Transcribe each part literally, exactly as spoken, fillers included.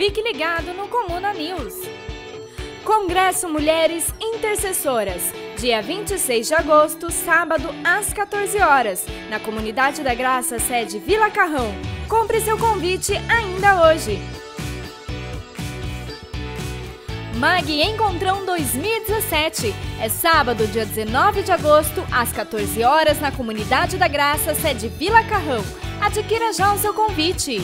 Fique ligado no Comuna News. Congresso Mulheres Intercessoras, dia vinte e seis de agosto, sábado, às quatorze horas, na Comunidade da Graça, sede Vila Carrão. Compre seu convite ainda hoje. Mag Encontrão dois mil e dezessete. É sábado, dia dezenove de agosto, às quatorze horas, na Comunidade da Graça, sede Vila Carrão. Adquira já o seu convite.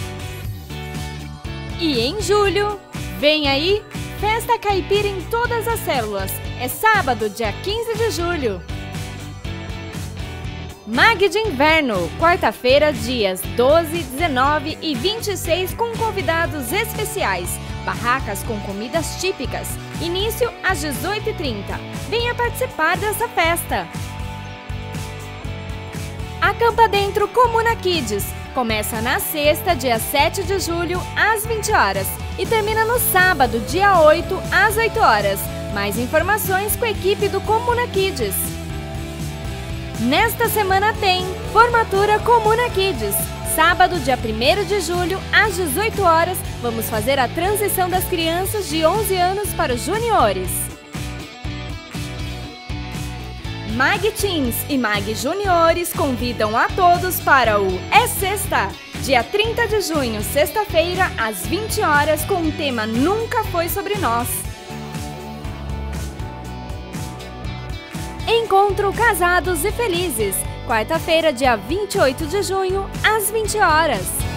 E em julho, vem aí, Festa Caipira em todas as células. É sábado, dia quinze de julho. Mag de Inverno, quarta-feira, dias doze, dezenove e vinte e seis, com convidados especiais. Barracas com comidas típicas. Início às dezoito e trinta. Venha participar dessa festa. Acampa Dentro Comuna Kids. Começa na sexta, dia sete de julho, às vinte horas. E termina no sábado, dia oito, às oito horas. Mais informações com a equipe do Comuna Kids. Nesta semana tem Formatura Comuna Kids. Sábado, dia primeiro de julho, às dezoito horas, vamos fazer a transição das crianças de onze anos para os juniores. Mag Teens e Mag Juniores convidam a todos para o É Sexta, dia trinta de junho, sexta-feira, às vinte horas, com o tema Nunca Foi Sobre Nós. Encontro Casados e Felizes, quarta-feira, dia vinte e oito de junho, às vinte horas.